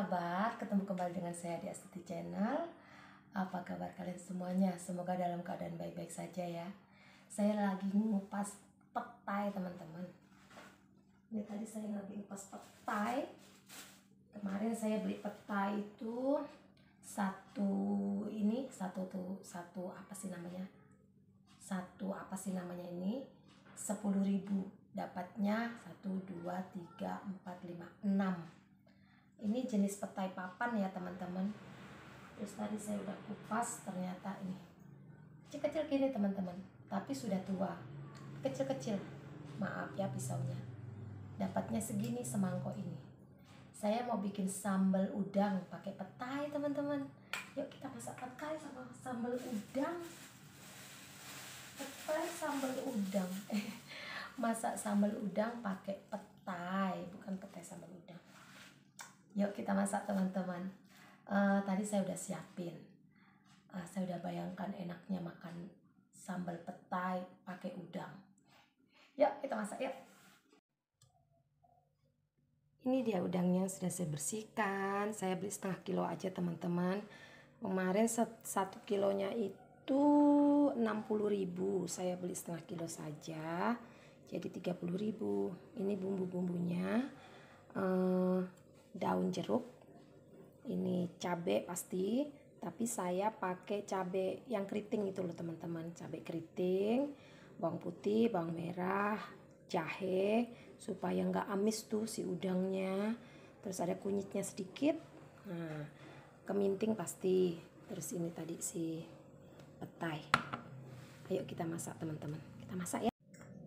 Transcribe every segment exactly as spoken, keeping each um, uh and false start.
kabar? Ketemu kembali dengan saya di Astuti Channel. Apa kabar kalian semuanya? Semoga dalam keadaan baik-baik saja ya. Saya lagi ngupas petai teman-teman. Ini tadi saya lagi ngupas petai. Kemarin saya beli petai itu satu ini satu tuh satu apa sih namanya? Satu apa sih namanya ini? sepuluh ribu. Dapatnya satu, dua, tiga, empat, lima, enam. Ini jenis petai papan ya teman-teman. Terus tadi saya udah kupas, ternyata ini kecil-kecil gini teman-teman, tapi sudah tua, kecil-kecil. Maaf ya pisaunya. Dapatnya segini semangkok ini. Saya mau bikin sambal udang pakai petai teman-teman. Yuk kita masak petai sama sambal udang. Petai sambal udang. Masak sambal udang pakai petai, bukan petai sambal udang. Yuk kita masak teman-teman. Uh, tadi saya udah siapin. Uh, saya udah bayangkan enaknya makan sambal petai pakai udang. Yuk kita masak yuk. Ini dia udangnya sudah saya bersihkan. Saya beli setengah kilo aja teman-teman. Kemarin satu kilonya itu enam puluh ribu. Saya beli setengah kilo saja. Jadi tiga puluh ribu. Ini bumbu-bumbunya. Uh, daun jeruk, ini cabai pasti, tapi saya pakai cabai yang keriting itu loh teman-teman, cabai keriting, bawang putih, bawang merah, jahe supaya nggak amis tuh si udangnya. Terus ada kunyitnya sedikit, nah keminting pasti. Terus ini tadi si petai. Ayo kita masak teman-teman, kita masak ya.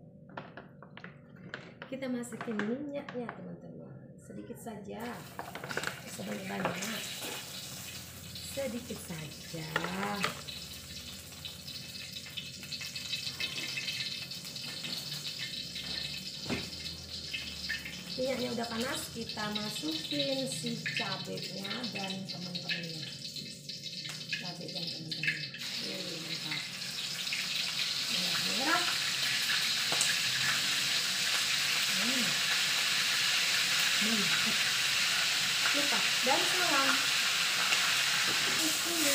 Kita masukin minyak ya teman-teman, sedikit saja, sebanyak banyak, sedikit saja. Minyaknya udah panas, kita masukin si cabenya dan teman-temannya, cabai dan teman-temannya. Ini mantap. Merah. Lupa dan salam ini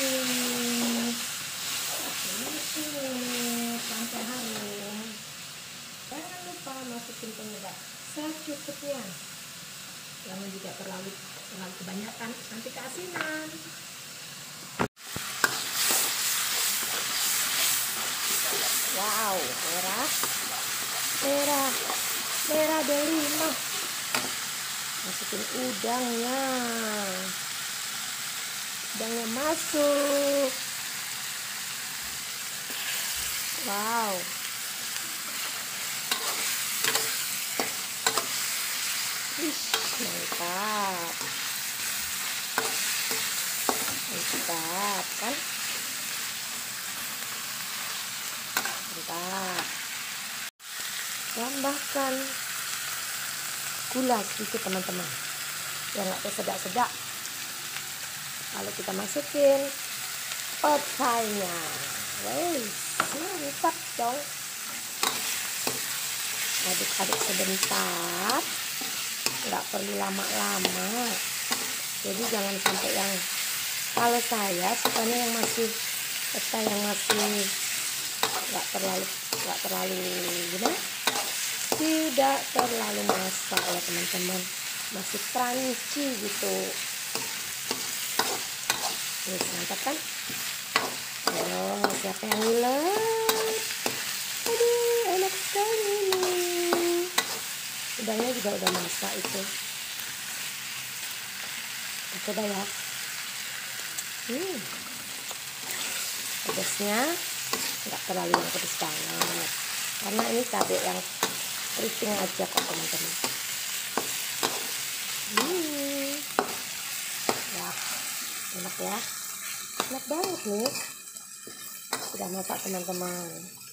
ini sampai harum. Jangan lupa masukin penyedap secukupnya, jangan juga terlalu terlalu kebanyakan, nanti keasinan. Wow, merah merah merah delima. Masukin udangnya, udangnya masuk. Wow, ish, mantap, mantap kan, mantap. Tambahkan gula sedikit teman-teman, biar nggak tersedak-sedak. Lalu kita masukin petainya. Wes, mantap dong. Aduk-aduk sebentar, nggak perlu lama-lama. Jadi jangan sampai yang, kalau saya sukanya yang masih petai yang masih nggak terlalu nggak terlalu gimana? Tidak terlalu masak ya teman-teman, masih crunchy gitu. Yes, mantap kan? Oh, siapa yang ngulek? Aduh, enak sekali nih. Udangnya juga udah masak itu. Coba ya. Hmm, pedasnya nggak terlalu yang pedas banget, karena ini cabai yang keriting aja kok teman-teman. Hmm. Wah, enak ya, enak banget nih. Sudah masak teman-teman.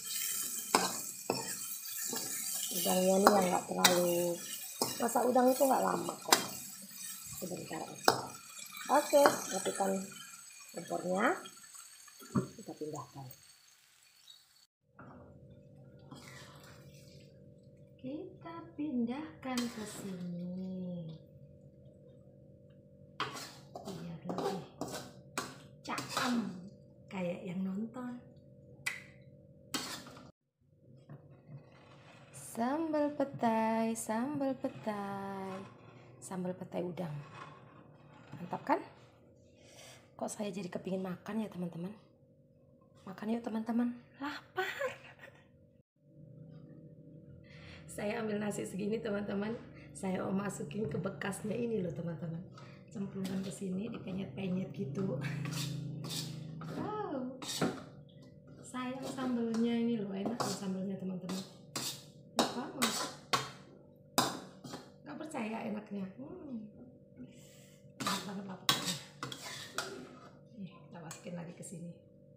Udangnya nih yang nggak terlalu, masak udang itu nggak lama kok, sebentar aja. Oke, matikan kompornya, kita pindahkan. Kita pindahkan ke sini. Sambal petai, sambal petai, sambal petai udang. Mantap kan? Kok saya jadi kepingin makan ya teman-teman? Makan yuk teman-teman, lapar. Saya ambil nasi segini teman-teman. Saya mau masukin ke bekasnya ini loh teman-teman. Cemplungkan ke sini, dipenyet-penyet gitu. Wow. Sayang sambalnya ini loh, enak loh sambalnya teman-teman. Enak banget. Gak percaya enaknya. Hmm. Enak banget lah pokoknya. Nih, kita masukin lagi ke sini.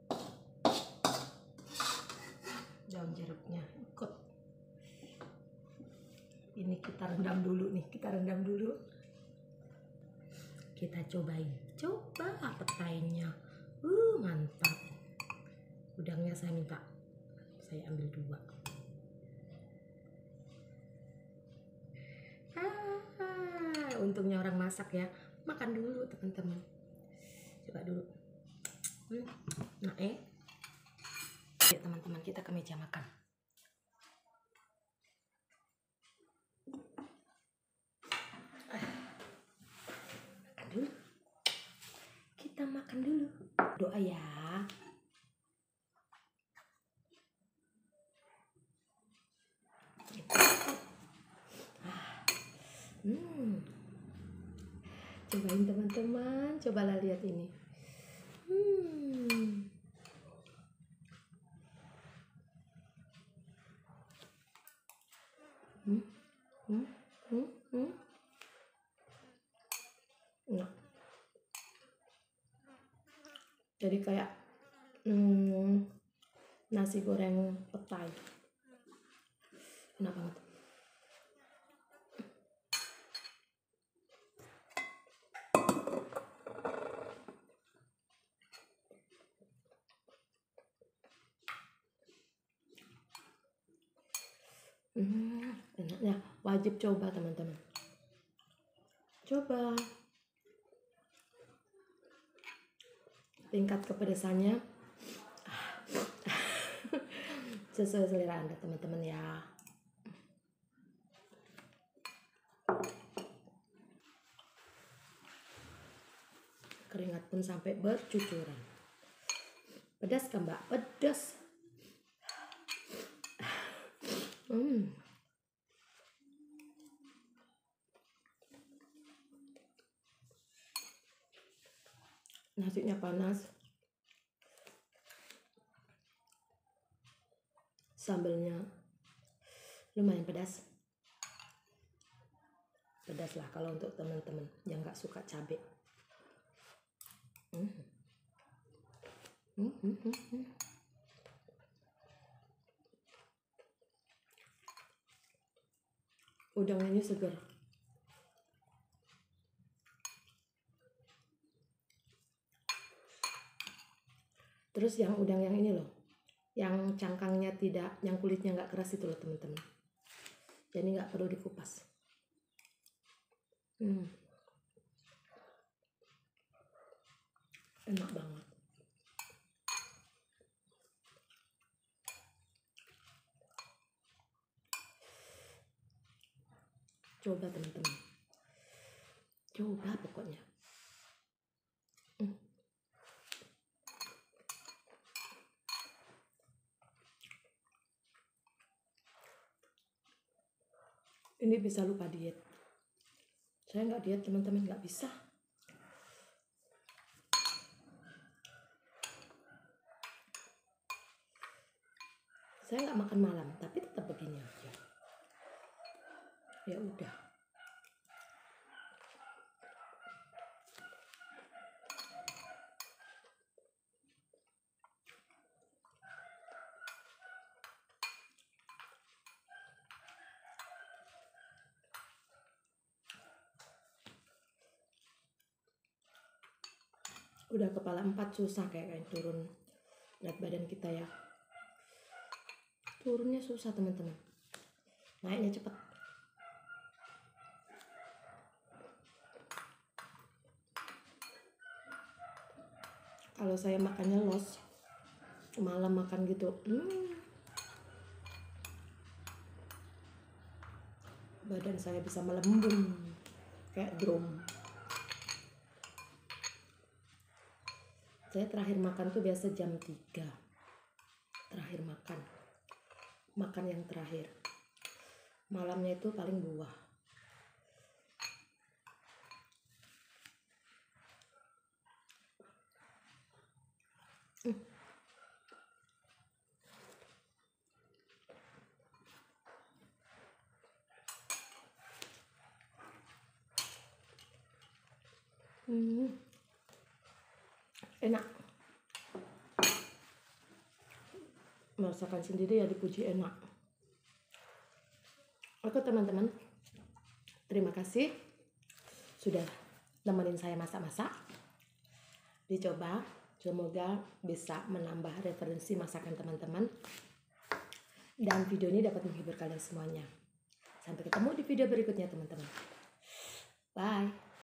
Daun jeruknya ikut. Ini kita rendam dulu nih, kita rendam dulu. Kita cobain, coba petainya. Uh, mantap. Udangnya saya minta, saya ambil dua. Ah, untungnya orang masak ya. Makan dulu teman-teman. Coba dulu. Hmm. Nah eh, ya teman-teman, kita ke meja makan. Makan dulu. Kita makan dulu. Doa ya. Hmm. Cobain teman-teman, cobalah lihat ini. Hmm. Hmm. Hmm. Hmm. Hmm. Nah. Jadi kayak hmm, nasi goreng petai. Enak banget. Hmm, enaknya, wajib coba teman-teman. Coba. Tingkat kepedesannya sesuai selera Anda teman-teman ya. Keringat pun sampai bercucuran. Pedas kan Mbak? Pedas. Hmm. Nasinya panas. Sambalnya lumayan pedas. Pedas lah kalau untuk teman-teman yang nggak suka cabai. Hmm. Hmm, hmm, hmm, hmm. Udangnya ini segar. Terus yang udang yang ini loh, yang cangkangnya tidak, yang kulitnya nggak keras itu loh teman-teman. Jadi nggak perlu dikupas. Hmm. Enak banget. Coba teman-teman. Coba pokoknya. Hmm. Ini bisa lupa diet. Saya nggak diet teman-teman, nggak bisa. Saya nggak makan malam, tapi tetap begini aja. Ya udah. Udah kepala empat susah kayak kayak turun berat badan kita ya. Turunnya susah teman-teman. Naiknya cepat. Kalau saya makannya los, malam makan gitu, hmm. badan saya bisa melembung kayak drum. Saya terakhir makan tuh biasa jam tiga. Terakhir makan. Makan yang terakhir. Malamnya itu paling buah. Hmm. Hmm. Enak. Masakan sendiri ya dipuji enak. Oke teman-teman, terima kasih sudah nemenin saya masak-masak. Dicoba, semoga bisa menambah referensi masakan teman-teman. Dan video ini dapat menghibur kalian semuanya. Sampai ketemu di video berikutnya teman-teman. Bye.